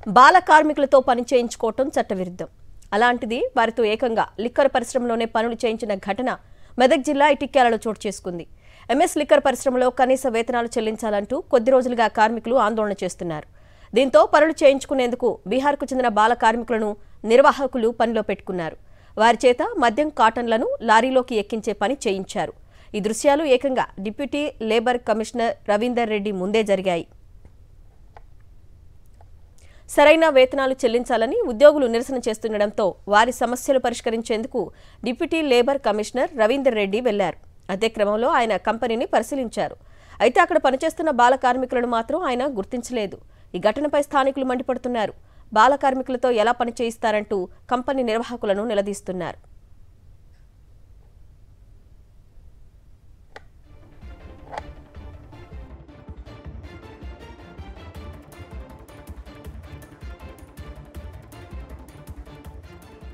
బాల కార్మికులతో పని చేయించుకోవటం చట్టవిరుద్ధం. అలాంటిది వారితో ఏకంగా లిక్కర్ పరిశ్రమలోనే పనులు చేయించిన ఘటన మెదక్ జిల్లా ఇటిక్యాలలో చోటు చేసుకుంది. ఎంఎస్ లిక్కర్ పరిశ్రమలో కనీస వేతనాలు చెల్లించాలంటూ కొద్ది రోజులుగా కార్మికులు ఆందోళన చేస్తున్నారు. దీంతో పనులు చేయించుకునేందుకు బీహార్కు చెందిన బాల కార్మికులను నిర్వాహకులు పనిలో పెట్టుకున్నారు. వారి చేత మద్యం కాటన్లను లారీలోకి ఎక్కించే పని చేయించారు. ఈ దృశ్యాలు ఏకంగా deputy labour commissioner Ravinder Reddy ముందే జరిగాయి. సరైన వేతనాలు చెల్లించాలని ఉద్యోగులు నిరసన చేస్తుండటంతో వారి సమస్యలు పరిష్కరించేందుకు deputy labour commissioner Ravinder Reddy వెళ్లారు. అదే క్రమంలో ఆయన కంపెనీని పరిశీలించారు. అయితే అక్కడ పనిచేస్తున్న బాల కార్మికులను మాత్రం ఆయన గుర్తించలేదు. ఈ ఘటనపై స్థానికులు మండిపడుతున్నారు. బాల కార్మికులతో ఎలా పని చేయిస్తారంటూ కంపెనీ నిర్వాహకులను నిలదీస్తున్నారు.